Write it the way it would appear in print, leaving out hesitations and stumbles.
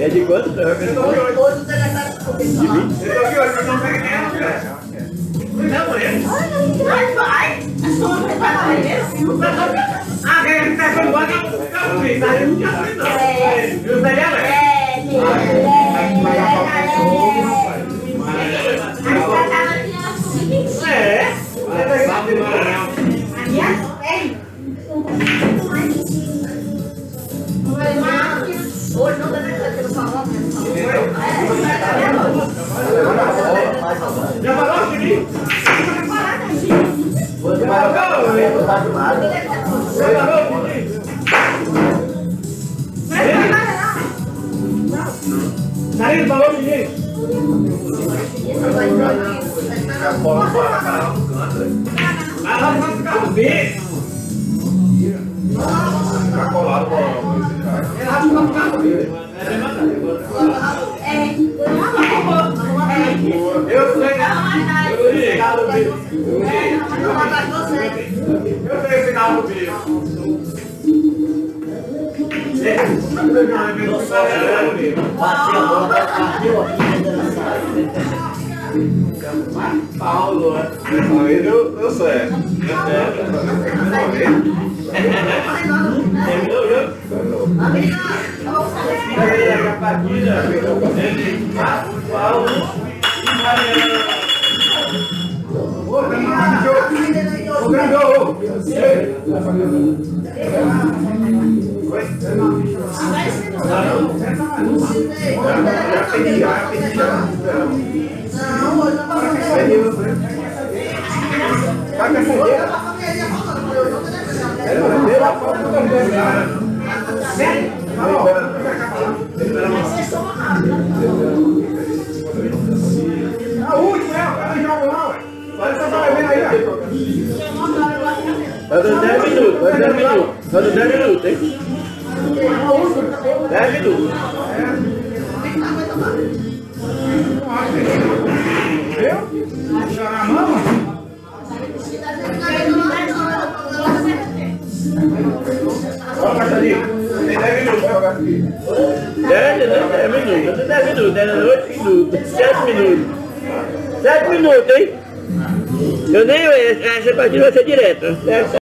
É de quanto? Todos eles estão de 20? Não, vai! A sua vai para ele. Ah, quem está com o banco? Hoje não deve ter no salão. Já falou, Felipe? Você vai jogar? Sair do balão, ninguém. Tá colado com eu sei esse carro do bicho. Paulo, eu sei. A última, ela joga lá, ué. Vai vendo aí, Tá dando 10 minutos, vai 10 minutos. Tá dando 10 minutos, hein? 10 minutos. Viu? Jogar a mão? Olha, Marcelinho. Tem 10 minutos pra jogar aqui. 10 minutos, 10 minutos, 10 minutos, 7 minutos. 7 minutos, hein? Eu nem essa partida vai ser direta.